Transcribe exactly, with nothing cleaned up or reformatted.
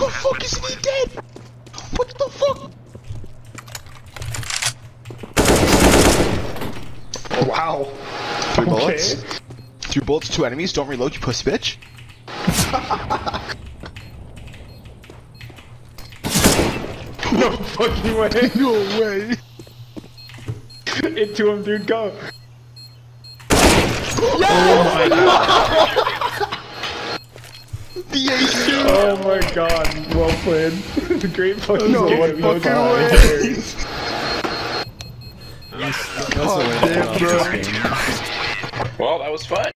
the fuck isn't he dead? What the fuck? Oh, wow. Three bullets. Okay. Three bullets, two enemies. Don't reload, you pussy bitch. No fucking way. No way. Into him, dude, go. Yeah! Oh my god. The ace, dude. Oh my god. Well played. Great fucking No game. fucking No way. That's God the way to damn, go. bro. This game. Well, that was fun.